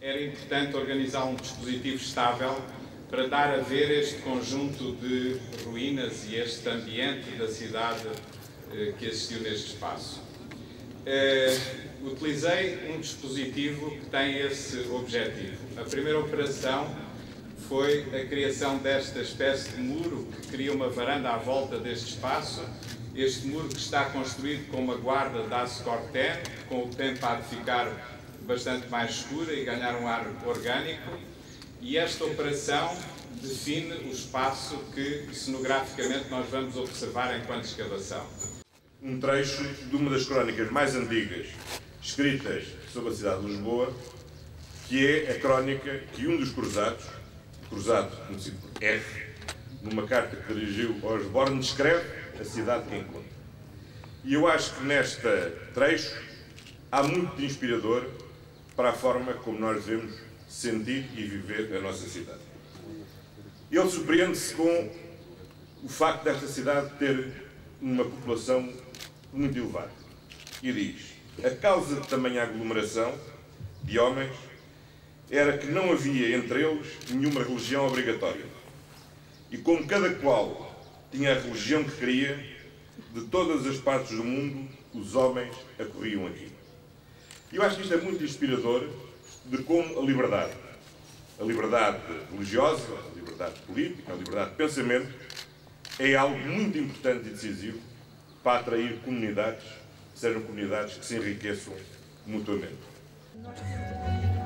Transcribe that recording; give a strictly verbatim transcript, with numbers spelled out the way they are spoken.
era importante organizar um dispositivo estável para dar a ver este conjunto de ruínas e este ambiente da cidade eh, que existiu neste espaço. Eh, utilizei um dispositivo que tem esse objetivo. A primeira operação foi a criação desta espécie de muro que cria uma varanda à volta deste espaço. Este muro que está construído com uma guarda de aço corten, com o tempo há de ficar bastante mais escura e ganhar um ar orgânico. E esta operação define o espaço que, cenograficamente, nós vamos observar enquanto escavação. Um trecho de uma das crónicas mais antigas escritas sobre a cidade de Lisboa, que é a crónica que um dos cruzados, cruzado conhecido por F, numa carta que dirigiu a Osborne, descreve a cidade que encontra. E eu acho que neste trecho há muito de inspirador para a forma como nós devemos sentir e viver a nossa cidade. Ele surpreende-se com o facto desta cidade ter uma população muito elevada. E diz: a causa de tamanha aglomeração de homens era que não havia entre eles nenhuma religião obrigatória. E como cada qual tinha a religião que queria, de todas as partes do mundo os homens acorriam aqui. E eu acho que isto é muito inspirador de como a liberdade, a liberdade religiosa, a liberdade política, a liberdade de pensamento, é algo muito importante e decisivo para atrair comunidades, sejam comunidades que se enriqueçam mutuamente.